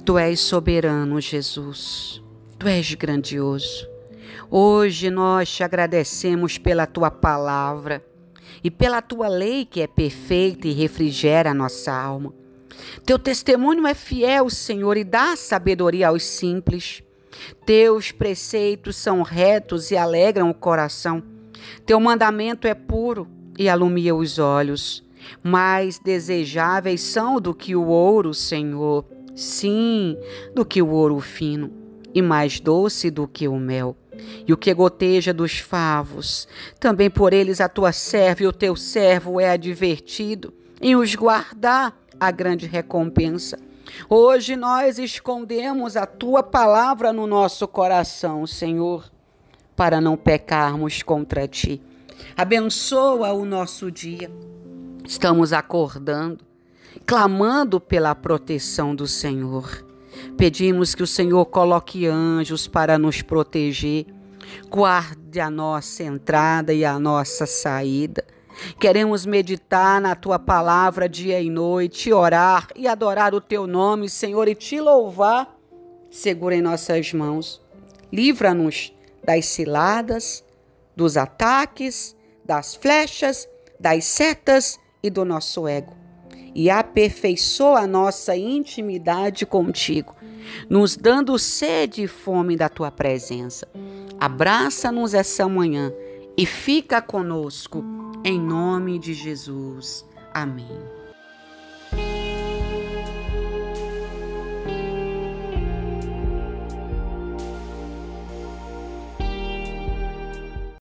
Tu és soberano, Jesus. Tu és grandioso. Hoje nós te agradecemos pela Tua palavra e pela Tua lei que é perfeita e refrigera a nossa alma. Teu testemunho é fiel, Senhor, e dá sabedoria aos simples. Teus preceitos são retos e alegram o coração. Teu mandamento é puro e alumia os olhos. Mais desejáveis são do que o ouro, Senhor. Sim, do que o ouro fino, e mais doce do que o mel. E o que goteja dos favos, também por eles a tua serva e o teu servo é advertido, em os guardar a grande recompensa. Hoje nós escondemos a tua palavra no nosso coração, Senhor, para não pecarmos contra ti. Abençoa o nosso dia. Estamos acordando, clamando pela proteção do Senhor. Pedimos que o Senhor coloque anjos para nos proteger, guarde a nossa entrada e a nossa saída. Queremos meditar na Tua palavra dia e noite, orar e adorar o Teu nome, Senhor, e Te louvar. Segura em nossas mãos. Livra-nos das ciladas, dos ataques, das flechas, das setas e do nosso ego. E aperfeiçoa a nossa intimidade contigo, nos dando sede e fome da Tua presença. Abraça-nos essa manhã e fica conosco, em nome de Jesus. Amém.